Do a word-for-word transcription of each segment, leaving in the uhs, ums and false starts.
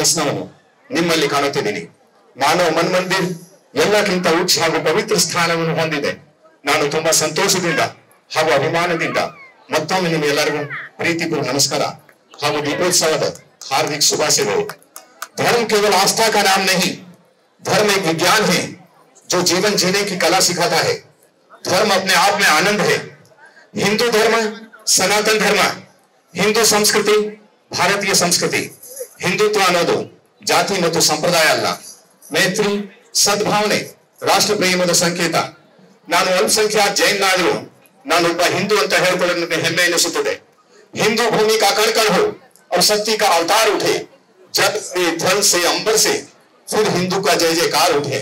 ಪ್ರಶ್ನವನ್ನು ನಿಮ್ಮಲ್ಲಿ ಕಾಣುತ್ತಿದ್ದೀನಿ. ಮಾನವ ಮನ್ಮಂದಿರ್ ಎಲ್ಲಕ್ಕಿಂತ ಉಚ್ಚ ಹಾಗೂ ಪವಿತ್ರ ಸ್ಥಾನವನ್ನು ಹೊಂದಿದೆ. ನಾನು ತುಂಬಾ ಸಂತೋಷದಿಂದ ಹಾಗೂ ಅಭಿಮಾನದಿಂದ ಮತ್ತೊಮ್ಮೆ ನಿಮ್ಮೆಲ್ಲರಿಗೂ ಪ್ರೀತಿಪೂರ್ವ ನಮಸ್ಕಾರ ಹಾಗೂ ದೀपोत्सवದ हार्दिक शुभाशय। धर्म केवल आस्था का नाम नहीं, धर्म एक विज्ञान है जो जीवन जीने की कला सिखाता है। धर्म अपने आप में आनंद है। हिंदू धर्म सनातन धर्म, हिंदू संस्कृति भारतीय संस्कृति। हिंदुत्व ಅನ್ನೋದು ಜಾತಿ ಮತ್ತು ಸಂಪ್ರದಾಯ ಅಲ್ಲ, ಮೈತ್ರಿ ಸದ್ಭಾವನೆ ರಾಷ್ಟ್ರ ಪ್ರೇಮದ ಸಂಕೇತ। ನಾನು ಅಲ್ಪಸಂಖ್ಯಾತ ಜೈನನಾದರೂ ನಾನೊಬ್ಬ ಹಿಂದೂ ಅಂತ ಹೇಳಿಕೊಳ್ಳಲು ಹೆಮ್ಮೆ ಎನಿಸುತ್ತದೆ। हिंदू भूमि का कण कण हो और शक्ति का अवतार उठे, जब से धन से अंबर से फिर हिंदू का जय जयकार उठे।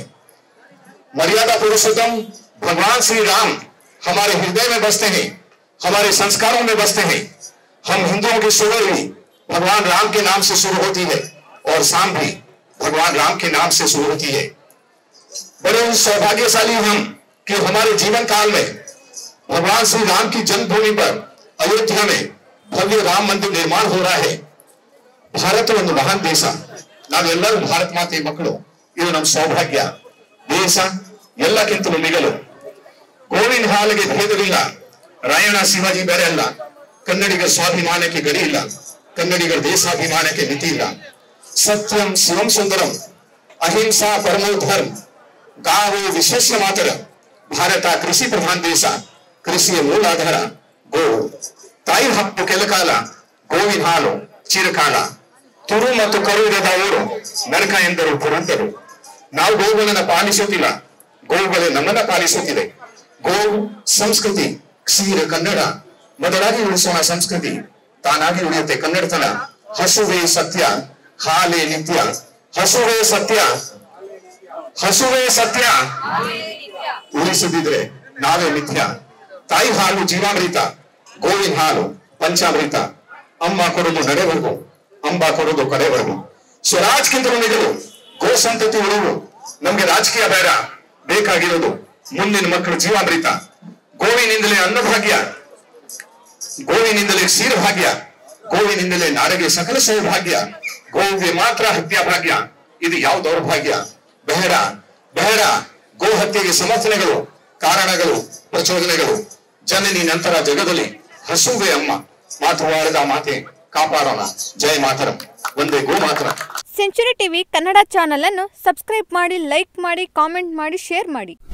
मर्यादा पुरुषोत्तम भगवान श्री राम हमारे हृदय में बसते हैं, हमारे संस्कारों में बसते हैं। हम हिंदुओं की सुबह भी भगवान राम के नाम से शुरू होती है और शाम भी भगवान राम के नाम से शुरू होती है। बड़े सौभाग्यशाली हम कि हमारे जीवन काल में भगवान श्री राम की जन्मभूमि पर अयोध्या में भव्य राम मंदिर निर्माण हो रहा है। भारत ಒಂದು ಮಹಾನ್ ದೇಶ, ನಾವೆಲ್ಲರೂ ಭಾರತ ಮಾತೆ ಮಕ್ಕಳು, ಇದು ನಮ್ಮ ಸೌಭಾಗ್ಯ। ದೇಶ ಎಲ್ಲಕ್ಕಿಂತಲೂ ಮಿಗಲು, ಗೋವಿನ ಹಾಲಿಗೆ ಭೇದವಿಲ್ಲ, ರಾಯಣ ಶಿವಾಜಿ ಬೇರೆ ಅಲ್ಲ, ಕನ್ನಡಿಗರ ಸ್ವಾಭಿಮಾನಕ್ಕೆ ಗಡಿ ಇಲ್ಲ, ಕನ್ನಡಿಗರ ದೇಶಾಭಿಮಾನಕ್ಕೆ ಮಿತಿ ಇಲ್ಲ। ಸತ್ಯಂ ಶಿವಂ ಸುಂದರಂ ಅಹಿಂಸಾ ಪರಮೋ ಧರ್ಮ ಗಾವೋ ವಿಶ್ವಸ್ಯ ಮಾತರ। ಭಾರತ ಕೃಷಿ ಪ್ರಧಾನ ದೇಶ, ಕೃಷಿಯ ಮೂಲ ಆಧಾರ ಗೋವು। ತಾಯಿ ಹಕ್ಕು ಕೆಲಕಾಲ, ಗೋವಿನ ಹಾಲು ಚಿರಕಾಲ। ತುರು ಮತ್ತು ಕರು ಇರದ ಊರು ನರಕ ಎಂದರು ಪುರಂತರು। ನಾವು ಗೋವುಗಳನ್ನು ಪಾಲಿಸುತ್ತಿಲ್ಲ, ಗೋವುಗಳೇ ನಮ್ಮನ್ನ ಪಾಲಿಸುತ್ತಿದೆ। ಗೋವು ಸಂಸ್ಕೃತಿ ಕ್ಷೀರ ಕನ್ನಡ, ಮೊದಲಾಗಿ ಉಳಿಸೋಣ ಸಂಸ್ಕೃತಿ, ತಾನಾಗಿ ಉಳಿಯುತ್ತೆ ಕನ್ನಡತನ। ಹಸುವೇ ಸತ್ಯ ಹಾಲೇ ನಿತ್ಯ, ಹಸುವೇ ಸತ್ಯ ಹಸುವೇ ಸತ್ಯ ಉಳಿಸದಿದ್ರೆ ನಾವೇ ಮಿಥ್ಯ। ತಾಯಿ ಹಾಲು ಜೀವಾಮೃತ, ಗೋವಿನ ಹಾಲು ಪಂಚಾಮೃತ। ಅಮ್ಮ ಕೊಡೋದು ನಡೆವರೆಗೂ, ಅಂಬ ಕೊಡೋದು ಕಡೆವರೆಗೂ। ಸ್ವರಾಜ್ಗಿಂತಲೂ ಮಿಗಲು ಗೋ ಸಂತತಿ ಉಳಿವು, ನಮ್ಗೆ ರಾಜಕೀಯ ಬೇಡ, ಬೇಕಾಗಿರೋದು ಮುಂದಿನ ಮಕ್ಕಳು ಜೀವಾಮೃತ। ಗೋವಿನಿಂದಲೇ ಅನ್ನಭಾಗ್ಯ, ಗೋವಿನಿಂದಲೇ ಕ್ಷೀರಭಾಗ್ಯ, ಗೋವಿನಿಂದಲೇ ನಾಡಿಗೆ ಸಕಲ ಸೌಭಾಗ್ಯ। ಗೋವಿಗೆ ಮಾತ್ರ ಹತ್ಯಾ ಭಾಗ್ಯ, ಇದು ಯಾವ ದೌರ್ಭಾಗ್ಯ। ಬೇಡ ಬೇಡ ಗೋ ಹತ್ಯೆಗೆ ಸಮರ್ಥನೆಗಳು, ಕಾರಣಗಳು, ಪ್ರಚೋದನೆಗಳು। ಜನನಿ ನಂತರ ಜಗದಲ್ಲಿ ಹಸುವೆ ಅಮ್ಮ, ಮಾತೃವಾಳದ ಮಾತೆ ಕಾಪಾಡೋಣ। ಜಯ ಮಾತರಂ, ಒಂದೇ ಗೋ ಮಾತ್ರ। ಸೆಂಚುರಿ ಟಿವಿ ಕನ್ನಡ ಚಾನೆಲ್ ಅನ್ನು ಸಬ್ಸ್ಕ್ರೈಬ್ ಮಾಡಿ, ಲೈಕ್ ಮಾಡಿ, ಕಾಮೆಂಟ್ ಮಾಡಿ, ಶೇರ್ ಮಾಡಿ।